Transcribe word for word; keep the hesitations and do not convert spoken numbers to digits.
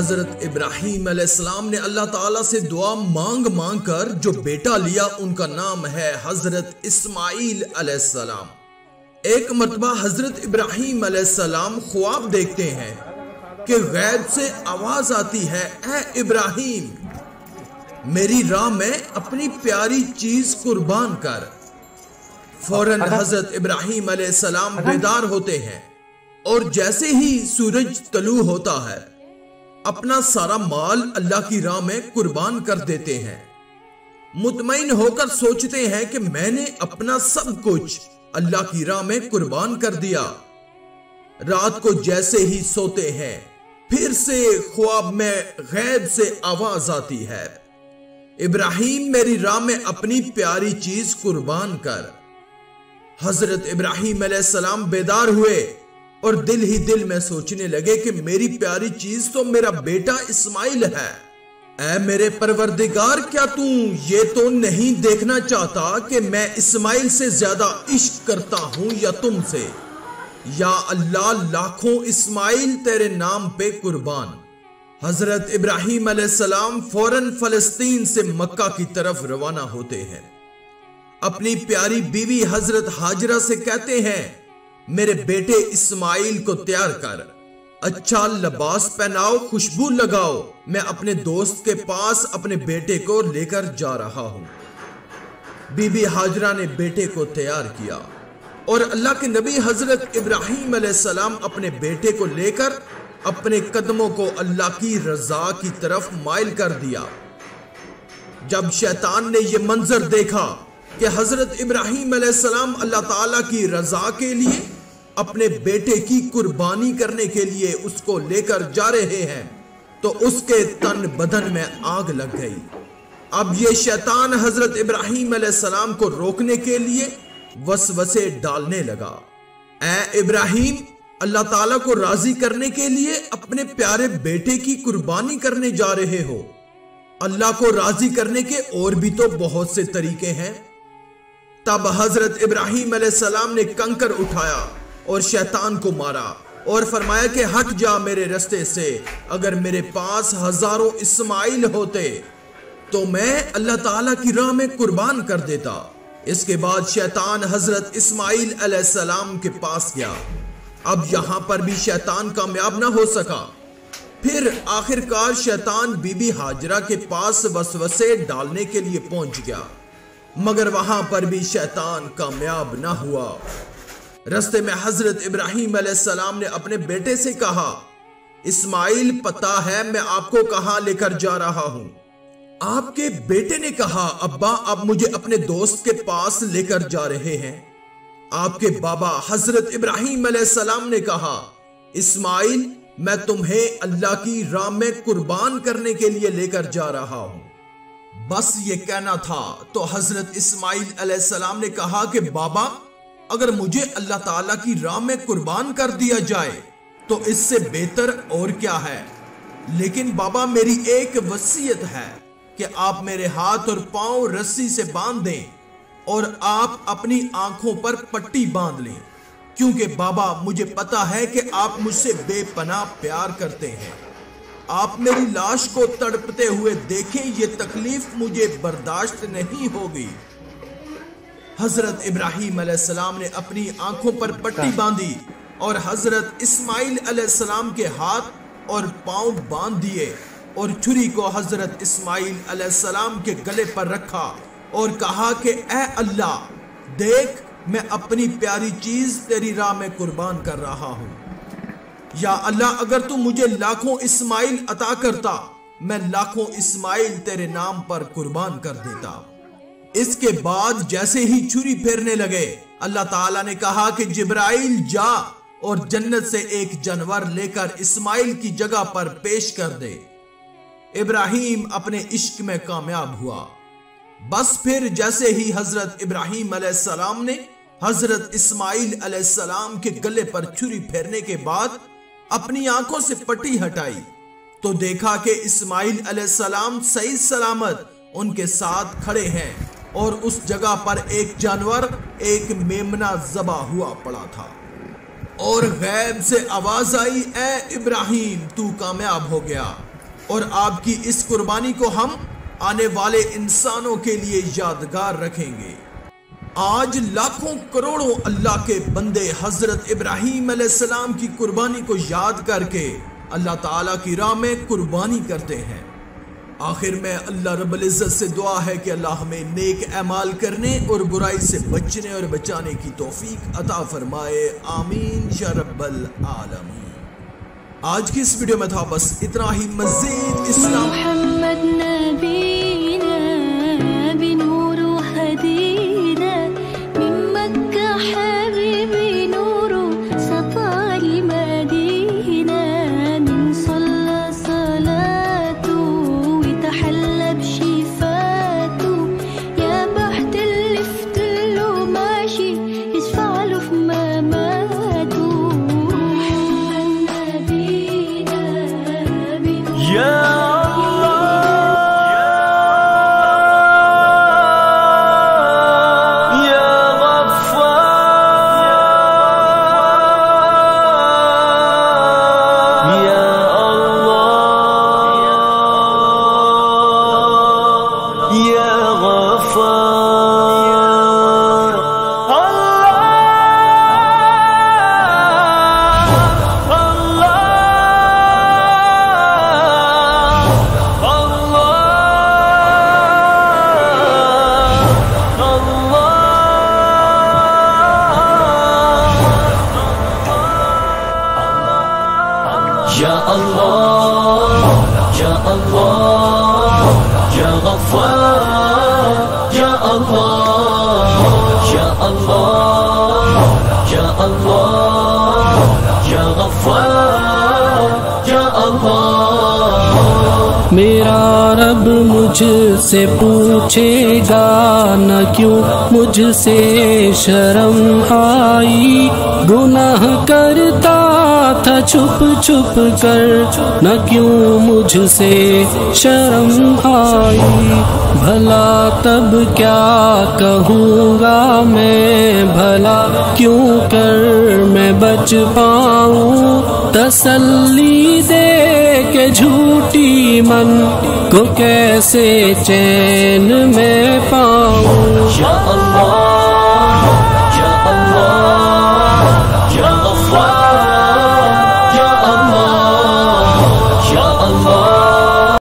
حضرت ابراہیم علیہ السلام نے اللہ تعالیٰ سے دعا مانگ مانگ کر جو بیٹا لیا ان کا نام ہے حضرت اسماعیل علیہ السلام۔ ایک مرتبہ حضرت ابراہیم علیہ السلام خواب دیکھتے ہیں کہ غیب سے آواز آتی ہے، اے ابراہیم میری راہ میں اپنی پیاری چیز قربان کر۔ فوراً حضرت ابراہیم علیہ السلام بیدار ہوتے ہیں اور جیسے ہی سورج طلوع ہوتا ہے اپنا سارا مال اللہ کی راہ میں قربان کر دیتے ہیں۔ مطمئن ہو کر سوچتے ہیں کہ میں نے اپنا سب کچھ اللہ کی راہ میں قربان کر دیا۔ رات کو جیسے ہی سوتے ہیں پھر سے خواب میں غیب سے آواز آتی ہے، ابراہیم میری راہ میں اپنی پیاری چیز قربان کر۔ حضرت ابراہیم علیہ السلام بیدار ہوئے اور دل ہی دل میں سوچنے لگے کہ میری پیاری چیز تو میرا بیٹا اسماعیل ہے۔ اے میرے پروردگار، کیا تو یہ تو نہیں دیکھنا چاہتا کہ میں اسماعیل سے زیادہ عشق کرتا ہوں یا تم سے؟ یا اللہ، لاکھوں اسماعیل تیرے نام پہ قربان۔ حضرت ابراہیم علیہ السلام فوراً فلسطین سے مکہ کی طرف روانہ ہوتے ہیں۔ اپنی پیاری بیوی حضرت ہاجرہ سے کہتے ہیں، میرے بیٹے اسماعیل کو تیار کر، اچھا لباس پہناؤ، خوشبو لگاؤ، میں اپنے دوست کے پاس اپنے بیٹے کو لے کر جا رہا ہوں۔ بی بی ہاجرہ نے بیٹے کو تیار کیا اور اللہ کے نبی حضرت ابراہیم علیہ السلام اپنے بیٹے کو لے کر اپنے قدموں کو اللہ کی رضا کی طرف مائل کر دیا۔ جب شیطان نے یہ منظر دیکھا کہ حضرت ابراہیم علیہ السلام اللہ تعالیٰ کی رضا کے لیے اپنے بیٹے کی قربانی کرنے کے لیے اس کو لے کر جا رہے ہیں تو اس کے تن بدن میں آگ لگ گئی۔ اب یہ شیطان حضرت ابراہیم علیہ السلام کو روکنے کے لیے وسوسے ڈالنے لگا، اے ابراہیم اللہ تعالیٰ کو راضی کرنے کے لیے اپنے پیارے بیٹے کی قربانی کرنے جا رہے ہو؟ اللہ کو راضی کرنے کے اور بھی تو بہت سے طریقے ہیں۔ تب حضرت ابراہیم علیہ السلام نے کنکر اٹھایا اور شیطان کو مارا اور فرمایا کہ ہٹ جا میرے رستے سے، اگر میرے پاس ہزاروں اسماعیل ہوتے تو میں اللہ تعالیٰ کی راہ میں قربان کر دیتا۔ اس کے بعد شیطان حضرت اسماعیل علیہ السلام کے پاس گیا۔ اب یہاں پر بھی شیطان کامیاب نہ ہو سکا۔ پھر آخر کار شیطان بی بی ہاجرہ کے پاس وسوسے ڈالنے کے لیے پہنچ گیا، مگر وہاں پر بھی شیطان کامیاب نہ ہوا۔ رستے میں حضرت ابراہیم علیہ السلام نے اپنے بیٹے سے کہا، اسماعیل پتہ ہے میں آپ کو کہاں لے کر جا رہا ہوں؟ آپ کے بیٹے نے کہا، ابا آپ مجھے اپنے دوست کے پاس لے کر جا رہے ہیں۔ آپ کے بابا حضرت ابراہیم علیہ السلام نے کہا، اسماعیل میں تمہیں اللہ کی راہ میں قربان کرنے کے لیے لے کر جا رہا ہوں۔ بس یہ کہنا تھا تو حضرت اسماعیل علیہ السلام نے کہا کہ بابا اگر مجھے اللہ تعالیٰ کی راہ میں قربان کر دیا جائے تو اس سے بہتر اور کیا ہے، لیکن بابا میری ایک وصیت ہے کہ آپ میرے ہاتھ اور پاؤں رسی سے باندھ دیں اور آپ اپنی آنکھوں پر پٹی باندھ لیں، کیونکہ بابا مجھے پتا ہے کہ آپ مجھ سے بے پناہ پیار کرتے ہیں۔ آپ میری لاش کو تڑپتے ہوئے دیکھیں، یہ تکلیف مجھے برداشت نہیں ہوگی۔ حضرت ابراہیم علیہ السلام نے اپنی آنکھوں پر پٹی باندھی اور حضرت اسماعیل علیہ السلام کے ہاتھ اور پاؤں باندھ دیے اور چھری کو حضرت اسماعیل علیہ السلام کے گلے پر رکھا اور کہا کہ اے اللہ دیکھ میں اپنی پیاری چیز تیری راہ میں قربان کر رہا ہوں۔ یا اللہ اگر تو مجھے لاکھوں اسماعیل عطا کرتا میں لاکھوں اسماعیل تیرے نام پر قربان کر دیتا۔ اس کے بعد جیسے ہی چھری پھیرنے لگے اللہ تعالیٰ نے کہا کہ جبرائیل جا اور جنت سے ایک جانور لے کر اسماعیل کی جگہ پر پیش کر دے۔ ابراہیم اپنے عشق میں کامیاب ہوا۔ بس پھر جیسے ہی حضرت ابراہیم علیہ السلام نے حضرت اسماعیل علیہ السلام کے گلے پر چھری پھیرنے کے بعد اپنی آنکھوں سے پٹی ہٹائی تو دیکھا کہ اسماعیل علیہ السلام صحیح سلامت ان کے ساتھ کھڑے ہیں اور اس جگہ پر ایک جانور ایک میمنہ ذبح ہوا پڑا تھا، اور غیب سے آواز آئی، اے ابراہیم تو کامیاب ہو گیا، اور آپ کی اس قربانی کو ہم آنے والے انسانوں کے لیے یادگار رکھیں گے۔ آج لاکھوں کروڑوں اللہ کے بندے حضرت ابراہیم علیہ السلام کی قربانی کو یاد کر کے اللہ تعالیٰ کی راہ میں قربانی کرتے ہیں۔ آخر میں اللہ رب العزت سے دعا ہے کہ اللہ ہمیں نیک اعمال کرنے اور برائی سے بچنے اور بچانے کی توفیق عطا فرمائے، آمین یا رب العالمین۔ آج کی اس ویڈیو میں تھا بس اتنا ہی۔ مزید اسلام محمد نبینا بنور هدینا من مکہ حبیبی نور سطع المدینہ من صلى صلاته وتحلى بشفاته يا بحت اللي فتله ماشي يشفع له في مماته Ya Allah, Ya Allah, Ya Ghaffar, Ya Allah, Ya Allah, Ya Allah, Ya Ghaffar, Ya Allah. میرا رب مجھ سے پوچھے گا نہ کیوں مجھ سے شرم آئی، گناہ کرتا تھا چھپ چھپ کر نہ کیوں مجھ سے شرم آئی، بھلا تب کیا کہوں گا میں، بھلا کیوں کر میں بچ پاؤں، تسلی دے کہ جھوٹی من کو کیسے چین میں پاؤں۔ یا اللہ، یا اللہ، یا غفار